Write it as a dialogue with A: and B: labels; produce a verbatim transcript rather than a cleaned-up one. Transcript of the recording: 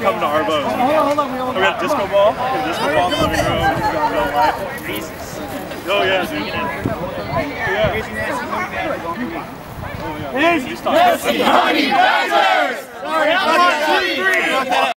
A: come to our boat.
B: Hold on, hold on.
A: We got a disco ball. We got a disco ball in the living room. We got real life. Oh yeah, dude. Yeah. Oh yeah.
B: Honey Badgers! Sorry,